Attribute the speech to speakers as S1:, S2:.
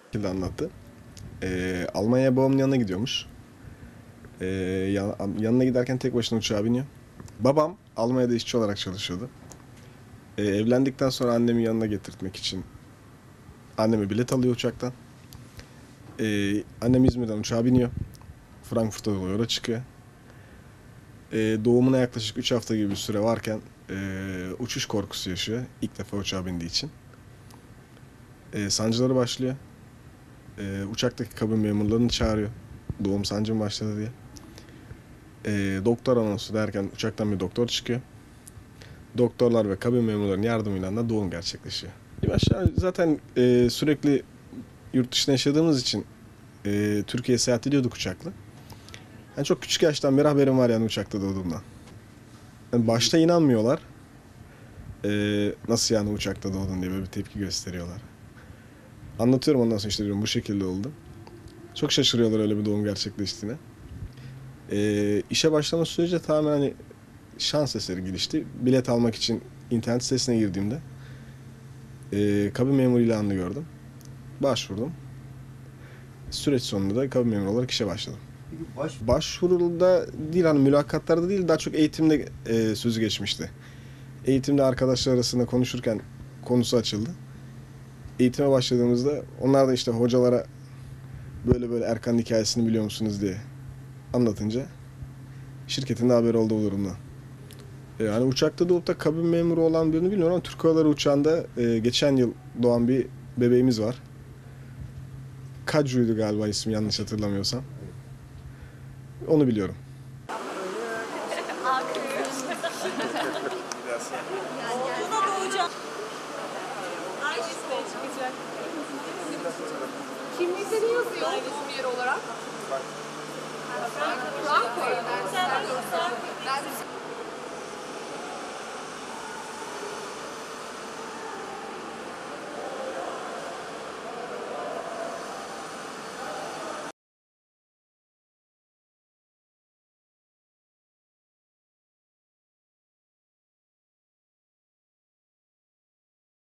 S1: şekilde anlattı. Almanya'ya babamın yanına gidiyormuş. Ee, Yanına giderken tek başına uçağa biniyor. Babam Almanya'da işçi olarak çalışıyordu. Evlendikten sonra annemi yanına getirtmek için anneme bilet alıyor uçaktan. Annem İzmir'den uçağa biniyor. Frankfurt'a doğru yola çıkıyor. Doğumuna yaklaşık 3 hafta gibi bir süre varken uçuş korkusu yaşıyor. İlk defa uçağa bindiği için. Sancıları başlıyor. Uçaktaki kabin memurlarını çağırıyor. Doğum sancım başladı diye. Doktor anonsu derken uçaktan bir doktor çıkıyor. Doktorlar ve kabin memurlarının yardımıyla da doğum gerçekleşiyor. Aşağı zaten sürekli yurt dışında yaşadığımız için Türkiye'ye seyahat ediyorduk uçakla. Yani çok küçük yaştan beri haberim var yani uçakta doğduğumdan. Yani başta inanmıyorlar. Nasıl yani uçakta doğdun diye böyle bir tepki gösteriyorlar. Anlatıyorum ondan sonra işte diyorum bu şekilde oldu. Çok şaşırıyorlar öyle bir doğum gerçekleştiğine. İşe başlama süreci tamamen hani şans eseri gelişti. Bilet almak için internet sitesine girdiğimde kabin memuru ilanını gördüm. Başvurdum. Süreç sonunda da kabin memuru olarak işe başladım. Başvuruda değil hani mülakatlarda değil daha çok eğitimde sözü geçmişti. Eğitimde arkadaşlar arasında konuşurken konusu açıldı. Eğitime başladığımızda onlar da işte hocalara böyle böyle Erkan'ın hikayesini biliyor musunuz diye anlatınca şirketin de haberi oldu bu durumda. Yani uçakta doğup da kabin memuru olan birini bilmiyorum ama Türk Hava Yolları uçağında geçen yıl doğan bir bebeğimiz var. Kacu'ydu galiba ismi yanlış hatırlamıyorsam. Onu biliyorum.
S2: Oğluna doğacağım. Hangisi çıkacak? Kimlikte ne yazıyor doğum yeri olarak?